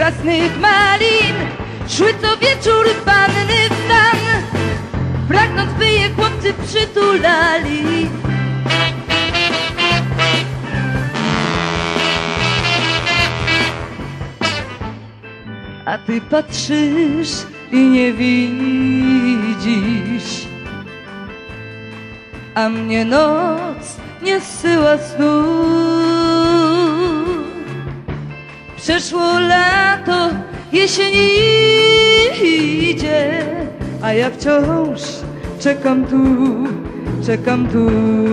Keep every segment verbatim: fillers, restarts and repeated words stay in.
jasnych malin szły co wieczór panny w stan, pragnąc by je chłopcy przytulali. A ty patrzysz i nie widzisz, a mnie noc nie zsyła snu. Przeszło lato, jesień idzie, a ja wciąż czekam tu, czekam tu.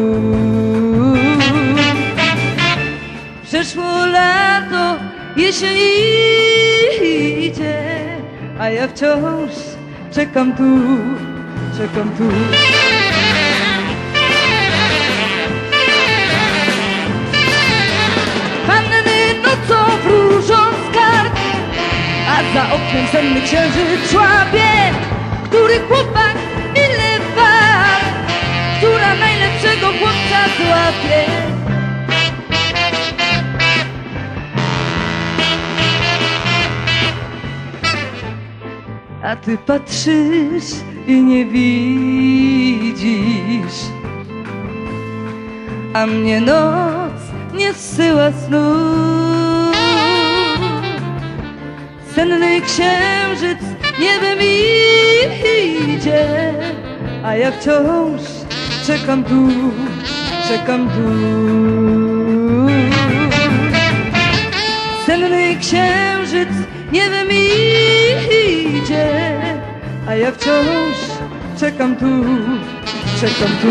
Przeszło lato, jesień idzie, a ja wciąż czekam tu, czekam tu. A za oknem senny księżyc szłapie, który chłopak ile wart, która najlepszego chłopca złapie. A ty patrzysz i nie widzisz, a mnie noc nie zsyła snu. Senny księżyc niebem idzie, a ja wciąż czekam tu, czekam tu. Senny księżyc niebem idzie, a ja wciąż czekam tu, czekam tu.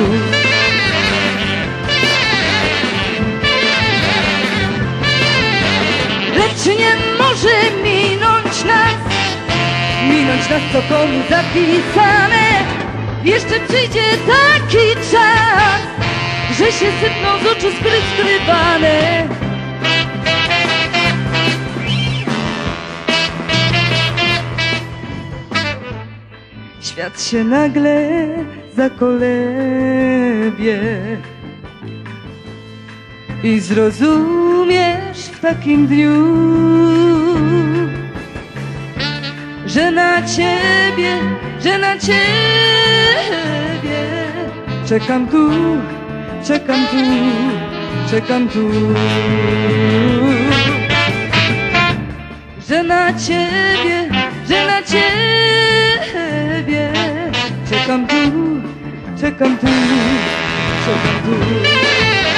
Lecz nie może minąć nas, minąć nas co komu zapisane. Jeszcze przyjdzie taki czas, że się sypną z oczu skry skrywane. Świat się nagle zakolebie i zrozumiesz w takim dniu, że na ciebie, że na ciebie czekam tu, czekam tu, czekam tu. Że na ciebie, że na ciebie czekam tu, czekam tu, czekam tu.